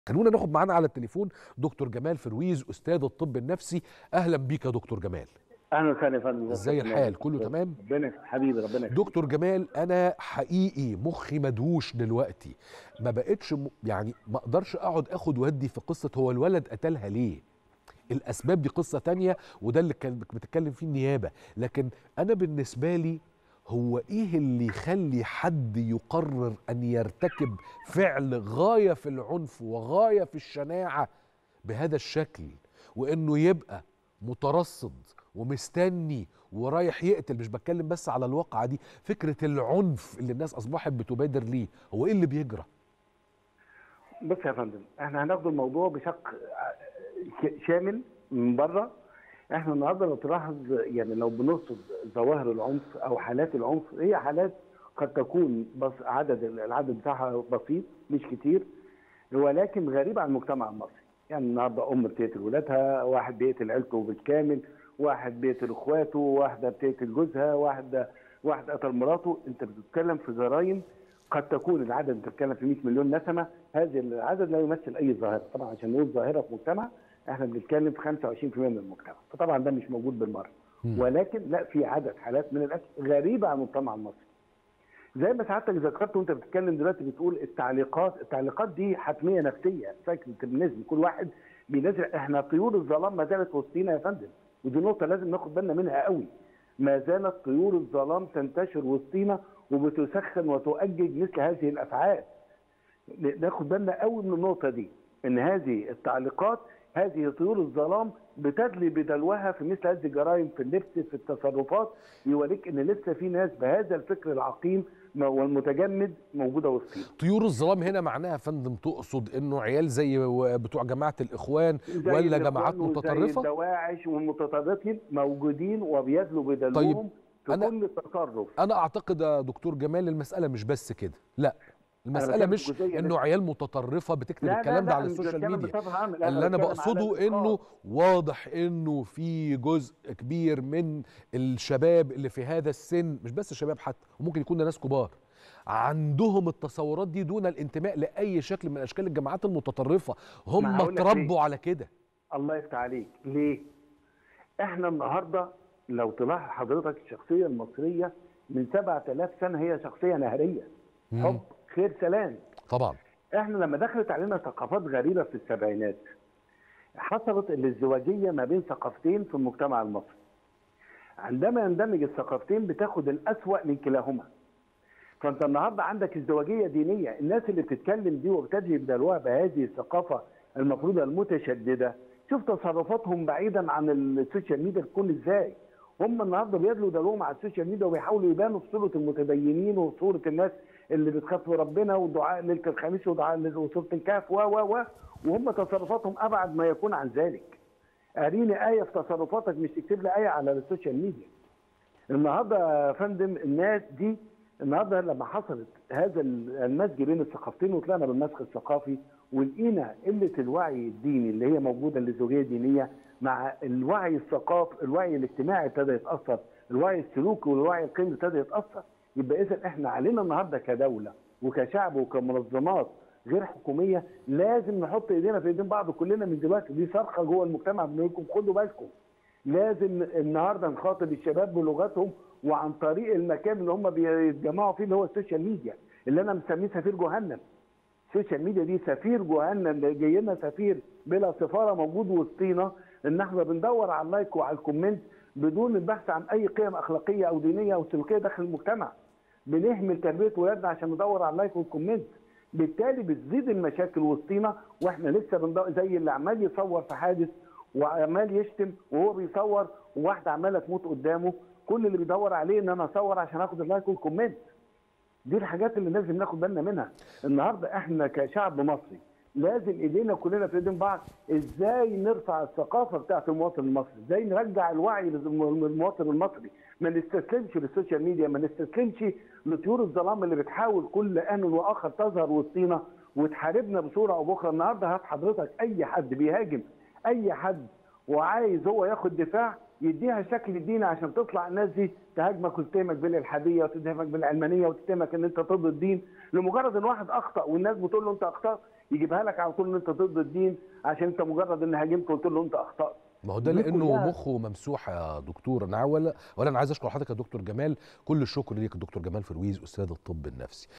خلونا ناخد معانا على التليفون دكتور جمال فرويز، استاذ الطب النفسي. اهلا بيك يا دكتور جمال. اهلا وسهلا يا فندم. ازاي الحال؟ كله تمام؟ حبيبي ربنا يخليك. دكتور جمال، انا حقيقي مخي مدهوش دلوقتي، ما بقتش يعني ما اقدرش اقعد اخد ودي في قصه هو الولد قتلها ليه. الاسباب دي قصه تانية، وده اللي كان بتتكلم فيه النيابه. لكن انا بالنسبه لي، هو ايه اللي يخلي حد يقرر ان يرتكب فعل غايه في العنف وغايه في الشناعه بهذا الشكل، وانه يبقى مترصد ومستني ورايح يقتل؟ مش بتكلم بس على الواقعة دي، فكرة العنف اللي الناس أصبحت بتبادر ليه، هو إيه اللي بيجرى؟ بص يا فندم، احنا هناخد الموضوع بشق شامل من بره. احنا النهارده لو تلاحظ، يعني لو بنرصد ظواهر العنف او حالات العنف، هي حالات قد تكون بس العدد بتاعها بسيط مش كتير، ولكن غريبه عن المجتمع المصري. يعني النهارده ام بتقتل ولادها، واحد بيقتل عيلته بالكامل، واحد بيقتل اخواته، واحده بتقتل جوزها، واحد قتل مراته. انت بتتكلم في جرائم قد تكون العدد بتتكلم في 100 مليون نسمه. هذا العدد لا يمثل اي ظاهره، طبعا عشان نقول ظاهره في مجتمع احنا بنتكلم في 25% من المجتمع، فطبعا ده مش موجود بالمره. ولكن لا، في عدد حالات من القتل غريبه عن المجتمع المصري. زي ما سعادتك ذكرت وانت بتتكلم دلوقتي، بتقول التعليقات دي حتميه نفسيه، فكره بالنسبه كل واحد بينزل. احنا طيور الظلام ما زالت وسطينا يا فندم، ودي نقطه لازم ناخد بالنا منها قوي. ما زالت طيور الظلام تنتشر وسطينا وبتسخن وتؤجج مثل هذه الافعال. ناخد بالنا قوي من النقطه دي، ان هذه التعليقات، هذه طيور الظلام بتدلي بدلوها في مثل هذه الجرائم، في اللبس، في التصرفات، يوريك ان لسه في ناس بهذا الفكر العقيم والمتجمد موجوده وسطينا. طيور الظلام هنا معناها يا فندم تقصد انه عيال زي بتوع جماعه الاخوان زي ولا الاخوان جماعات وزي متطرفه؟ الدواعش والمتطرفين موجودين وبيدلوا طيب، بدلوهم في انا كل تصرف. انا اعتقد يا دكتور جمال المساله مش بس كده، لا، انا المسألة بتكلم في مش جزئيه انه لسه. عيال متطرفة بتكتب لا لا الكلام ده لا، على انا مش السوشيال بتكلم ميديا. بصفه عامه، لا اللي انا انا بتكلم على بقصده انه الاشخاص. واضح انه في جزء كبير من الشباب اللي في هذا السن، مش بس الشباب حتى، وممكن يكون ناس كبار، عندهم التصورات دي دون الانتماء لأي شكل من اشكال الجماعات المتطرفة. ما هم هقول لك ليه. اتربوا على كده. الله يفتح عليك. ليه؟ احنا النهارده لو تلاحظ حضرتك، الشخصيه المصريه من 7000 سنه هي شخصيه نهريه، حب خير سلام. طبعا. احنا لما دخلت علينا ثقافات غريبه في السبعينات، حصلت الازدواجيه ما بين ثقافتين في المجتمع المصري. عندما يندمج الثقافتين بتاخد الأسوأ من كلاهما. فانت النهارده عندك ازدواجيه دينيه، الناس اللي بتتكلم دي وبتدعي بدلوها بهذه الثقافه المفروض المتشدده، شوف تصرفاتهم بعيدا عن السوشيال ميديا تكون ازاي. هم النهارده بيدلوا دلوهم على السوشيال ميديا وبيحاولوا يبانوا في صوره المتدينين وصوره الناس اللي بتخاف من ربنا ودعاء ليله الخميس وسوره الكهف وهم تصرفاتهم ابعد ما يكون عن ذلك. اريني ايه في تصرفاتك، مش تكتب لي ايه على السوشيال ميديا. النهارده يا فندم الناس دي، النهارده لما حصلت هذا المزج بين الثقافتين وطلعنا بالمسخ الثقافي، ولقينا قله الوعي الديني اللي هي موجوده، الازدواجيه الدينيه مع الوعي الثقافي، الوعي الاجتماعي ابتدى يتاثر، الوعي السلوكي والوعي القيمي ابتدى يتاثر. يبقى اذا احنا علينا النهارده كدوله وكشعب وكمنظمات غير حكوميه لازم نحط ايدينا في ايدين بعض كلنا من دلوقتي. دي صرخه جوه المجتمع، بنقول خدوا بالكم. لازم النهارده نخاطب الشباب بلغتهم وعن طريق المكان اللي هم بيتجمعوا فيه، اللي هو السوشيال ميديا، اللي انا مسميه سفير جهنم. السوشيال ميديا دي سفير جهنم، جاي لنا سفير بلا سفاره موجود وسطينا، ان احنا بندور على اللايك وعلى الكومنت بدون البحث عن اي قيم اخلاقيه او دينيه او سلوكيه داخل المجتمع. بنهمل تربيه ولادنا عشان ندور على اللايك والكومنت. بالتالي بتزيد المشاكل وسطينا، واحنا لسه بندور زي اللي عمال يصور في حادث وعمال يشتم وهو بيصور، وواحده عماله تموت قدامه، كل اللي بيدور عليه ان انا اصور عشان اخد اللايك والكومنت. دي الحاجات اللي لازم ناخد بالنا منها. النهارده احنا كشعب مصري لازم ايدينا كلنا في ايدين بعض، ازاي نرفع الثقافه بتاعت المواطن المصري، ازاي نرجع الوعي للمواطن المصري، ما نستسلمش للسوشيال ميديا، ما نستسلمش لطيور الظلام اللي بتحاول كل ان واخر تظهر وسطينا وتحاربنا بصوره او باخرى. النهارده هات حضرتك اي حد بيهاجم اي حد وعايز هو ياخد دفاع، يديها شكل ديني عشان تطلع الناس دي تهاجمك وتتهمك بالالحاديه وتتهمك بالعلمانيه وتتهمك ان انت ضد الدين، لمجرد ان واحد اخطا والناس بتقول له انت اخطات يجيبها لك على طول ان انت ضد الدين، عشان انت مجرد ان هاجمت قلت له انت اخطات. ما هو ده دي لانه كلها مخه ممسوح يا دكتور. انا ولا انا عايز اشكر حضرتك يا دكتور جمال، كل الشكر ليك دكتور جمال فرويز استاذ الطب النفسي.